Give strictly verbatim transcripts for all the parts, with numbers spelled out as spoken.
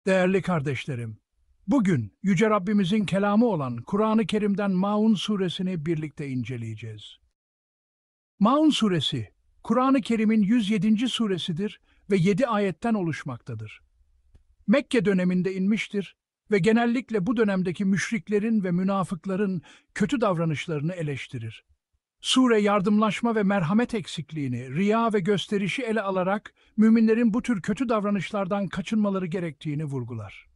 Değerli kardeşlerim, bugün Yüce Rabbimizin kelamı olan Kur'an-ı Kerim'den Maun suresini birlikte inceleyeceğiz. Maun suresi, Kur'an-ı Kerim'in yüz yedinci suresidir ve yedi ayetten oluşmaktadır. Mekke döneminde inmiştir ve genellikle bu dönemdeki müşriklerin ve münafıkların kötü davranışlarını eleştirir. Sure yardımlaşma ve merhamet eksikliğini, riya ve gösterişi ele alarak müminlerin bu tür kötü davranışlardan kaçınmaları gerektiğini vurgular.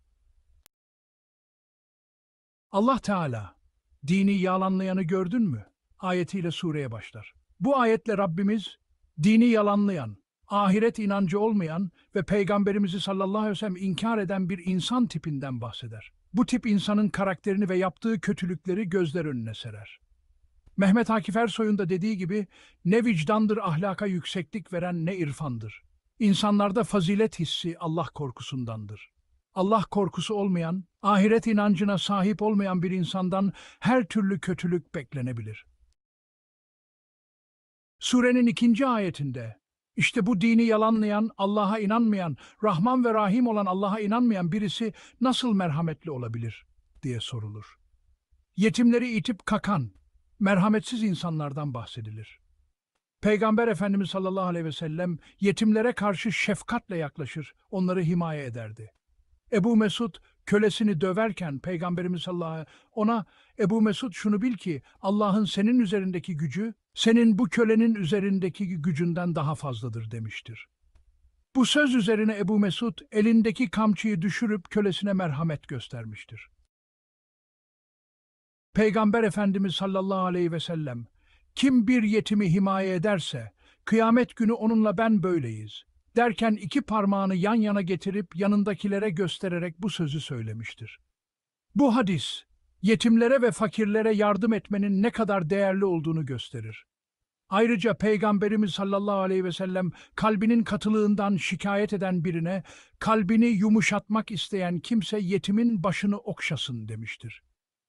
Allah Teala, dini yalanlayanı gördün mü? Ayetiyle sureye başlar. Bu ayetle Rabbimiz, dini yalanlayan, ahiret inancı olmayan ve Peygamberimizi sallallahu aleyhi ve sellem inkar eden bir insan tipinden bahseder. Bu tip insanın karakterini ve yaptığı kötülükleri gözler önüne serer. Mehmet Akif Ersoy'un da dediği gibi, ne vicdandır ahlaka yükseklik veren ne irfandır. İnsanlarda fazilet hissi Allah korkusundandır. Allah korkusu olmayan, ahiret inancına sahip olmayan bir insandan her türlü kötülük beklenebilir. Surenin ikinci ayetinde, işte bu dini yalanlayan, Allah'a inanmayan, Rahman ve Rahim olan Allah'a inanmayan birisi nasıl merhametli olabilir diye sorulur. Yetimleri itip kakan, merhametsiz insanlardan bahsedilir. Peygamber Efendimiz sallallahu aleyhi ve sellem yetimlere karşı şefkatle yaklaşır, onları himaye ederdi. Ebu Mesud kölesini döverken Peygamberimiz sallallahu aleyhi ve sellem ona Ebu Mesud şunu bil ki Allah'ın senin üzerindeki gücü senin bu kölenin üzerindeki gücünden daha fazladır demiştir. Bu söz üzerine Ebu Mesud elindeki kamçıyı düşürüp kölesine merhamet göstermiştir. Peygamber Efendimiz sallallahu aleyhi ve sellem, kim bir yetimi himaye ederse, kıyamet günü onunla ben böyleyiz, derken iki parmağını yan yana getirip yanındakilere göstererek bu sözü söylemiştir. Bu hadis, yetimlere ve fakirlere yardım etmenin ne kadar değerli olduğunu gösterir. Ayrıca Peygamberimiz sallallahu aleyhi ve sellem kalbinin katılığından şikayet eden birine, kalbini yumuşatmak isteyen kimse yetimin başını okşasın demiştir.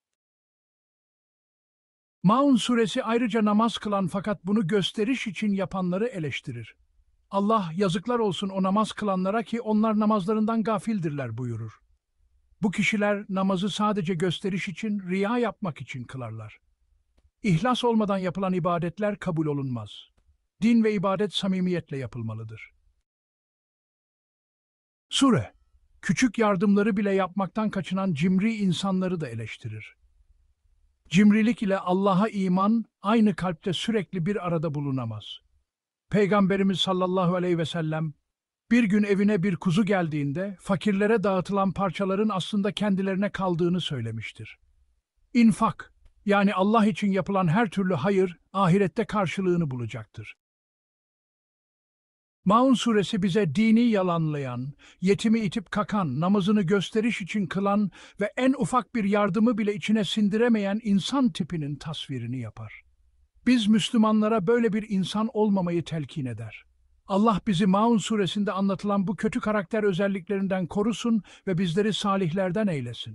Maun suresi ayrıca namaz kılan fakat bunu gösteriş için yapanları eleştirir. Allah yazıklar olsun o namaz kılanlara ki onlar namazlarından gafildirler buyurur. Bu kişiler namazı sadece gösteriş için, riya yapmak için kılarlar. İhlas olmadan yapılan ibadetler kabul olunmaz. Din ve ibadet samimiyetle yapılmalıdır. Sure, küçük yardımları bile yapmaktan kaçınan cimri insanları da eleştirir. Cimrilik ile Allah'a iman aynı kalpte sürekli bir arada bulunamaz. Peygamberimiz sallallahu aleyhi ve sellem bir gün evine bir kuzu geldiğinde fakirlere dağıtılan parçaların aslında kendilerine kaldığını söylemiştir. İnfak, yani Allah için yapılan her türlü hayır ahirette karşılığını bulacaktır. Maun suresi bize dini yalanlayan, yetimi itip kakan, namazını gösteriş için kılan ve en ufak bir yardımı bile içine sindiremeyen insan tipinin tasvirini yapar. Biz Müslümanlara böyle bir insan olmamayı telkin eder. Allah bizi Maun suresinde anlatılan bu kötü karakter özelliklerinden korusun ve bizleri salihlerden eylesin.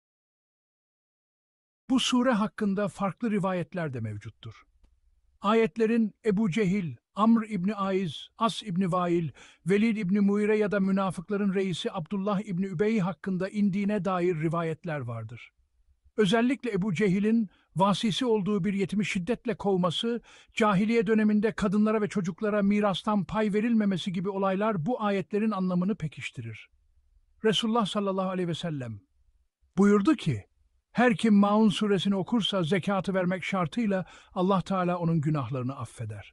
Bu sure hakkında farklı rivayetler de mevcuttur. Ayetlerin Ebu Cehil, Amr İbni Aiz, As İbni Vail, Velid İbni Muire ya da münafıkların reisi Abdullah İbni Übey hakkında indiğine dair rivayetler vardır. Özellikle Ebu Cehil'in vasisi olduğu bir yetimi şiddetle kovması, cahiliye döneminde kadınlara ve çocuklara mirastan pay verilmemesi gibi olaylar bu ayetlerin anlamını pekiştirir. Resulullah sallallahu aleyhi ve sellem buyurdu ki, her kim Maun suresini okursa zekatı vermek şartıyla Allah Teala onun günahlarını affeder.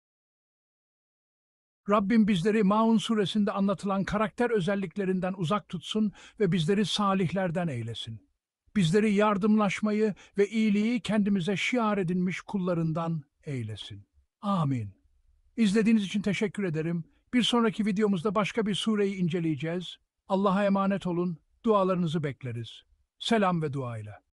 Rabbim bizleri Maun suresinde anlatılan karakter özelliklerinden uzak tutsun ve bizleri salihlerden eylesin. Bizleri yardımlaşmayı ve iyiliği kendimize şiar edinmiş kullarından eylesin. Amin. İzlediğiniz için teşekkür ederim. Bir sonraki videomuzda başka bir sureyi inceleyeceğiz. Allah'a emanet olun, dualarınızı bekleriz. Selam ve dua ile.